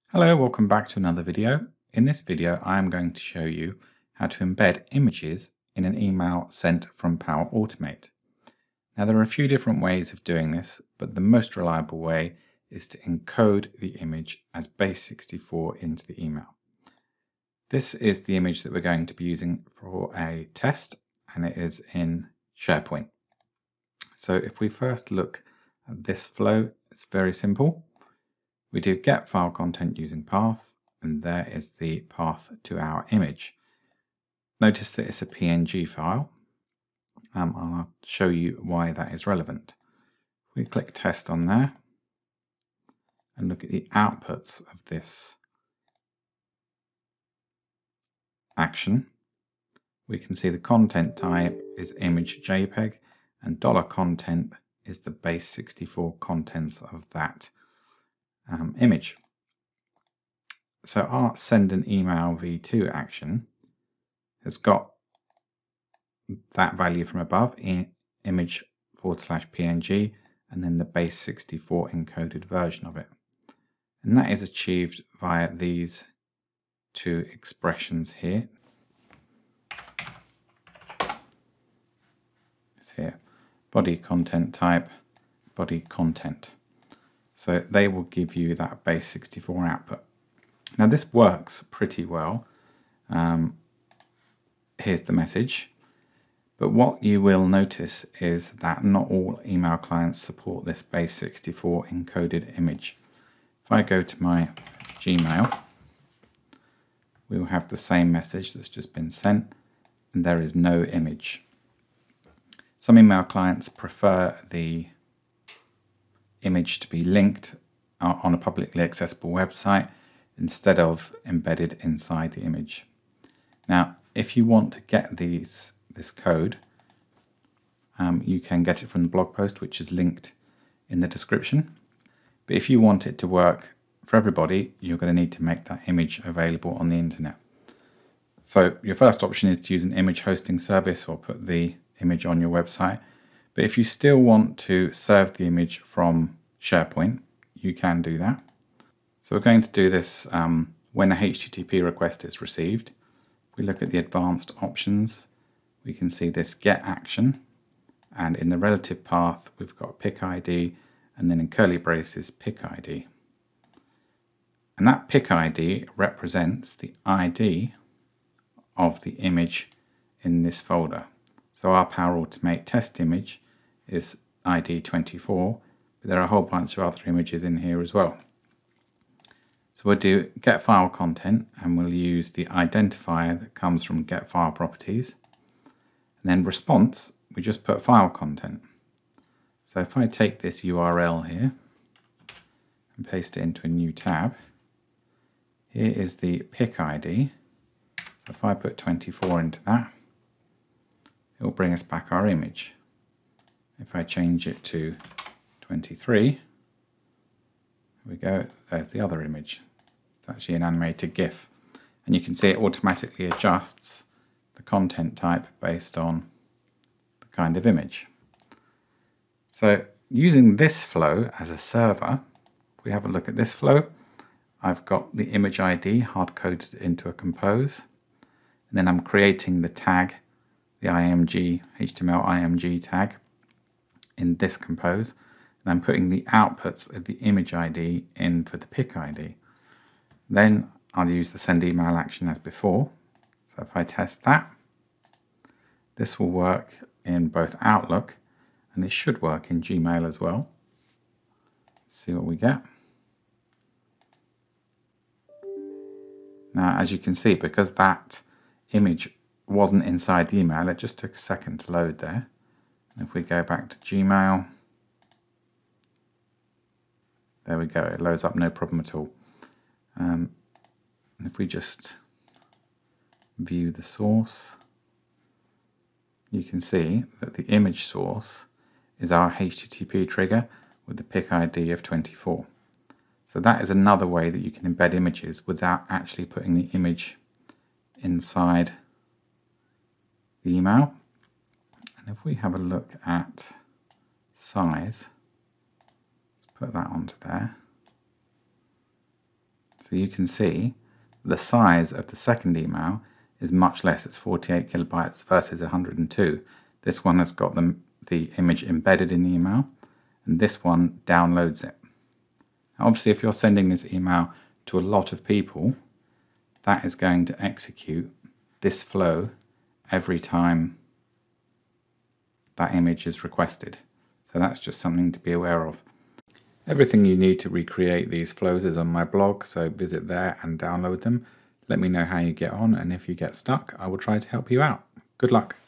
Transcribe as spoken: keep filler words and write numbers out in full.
Hello, welcome back to another video. In this video, I am going to show you how to embed images in an email sent from Power Automate. Now, there are a few different ways of doing this, but the most reliable way is to encode the image as base sixty-four into the email. This is the image that we're going to be using for a test, and it is in SharePoint. So if we first look at this flow, it's very simple. We do get file content using path, and there is the path to our image. Notice that it's a P N G file. Um, I'll show you why that is relevant. We click test on there and look at the outputs of this action. We can see the content type is image JPEG, and dollar content is the base sixty-four contents of that um, image. So our send an email v two action has got that value from above, in image forward slash png, and then the base sixty-four encoded version of it. And that is achieved via these two expressions here. It's here, body content type, body content. So they will give you that base sixty-four output. Now this works pretty well. Um, here's the message. But what you will notice is that not all email clients support this base sixty-four encoded image. If I go to my Gmail, we will have the same message that's just been sent, and there is no image. Some email clients prefer the image to be linked on a publicly accessible website instead of embedded inside the image. Now, if you want to get these this code, um, you can get it from the blog post, which is linked in the description. But if you want it to work for everybody, you're going to need to make that image available on the internet. So your first option is to use an image hosting service or put the image on your website. But if you still want to serve the image from SharePoint, you can do that. So we're going to do this um, when a H T T P request is received. If we look at the advanced options, we can see this get action, and in the relative path we've got pick I D, and then in curly braces pick I D. And that pick I D represents the I D of the image in this folder. So our Power Automate test image is I D twenty-four, but there are a whole bunch of other images in here as well. So we'll do get file content, and we'll use the identifier that comes from get file properties. And then response, we just put file content. So if I take this U R L here and paste it into a new tab, here is the pick I D. So if I put twenty-four into that, it will bring us back our image. If I change it to twenty-three, here we go, there's the other image. It's actually an animated GIF. And you can see it automatically adjusts the content type based on the kind of image. So using this flow as a server, if we have a look at this flow, I've got the image I D hard-coded into a compose, and then I'm creating the tag, the I M G, H T M L I M G tag in this compose, and I'm putting the outputs of the image I D in for the pick I D. Then I'll use the send email action as before. So if I test that, this will work in both Outlook, and it should work in Gmail as well. Let's see what we get. Now, as you can see, because that image wasn't inside the email, it just took a second to load there. If we go back to Gmail, there we go, it loads up no problem at all. Um, and if we just view the source, you can see that the image source is our H T T P trigger with the pick I D of twenty-four. So that is another way that you can embed images without actually putting the image inside the email. And if we have a look at size, let's put that onto there. So you can see the size of the second email is much less. It's forty-eight kilobytes versus one hundred and two. This one has got the, the image embedded in the email, and this one downloads it. Now obviously, if you're sending this email to a lot of people, that is going to execute this flow every time that image is requested. So that's just something to be aware of. Everything you need to recreate these flows is on my blog, so visit there and download them. Let me know how you get on, and if you get stuck, I will try to help you out. Good luck.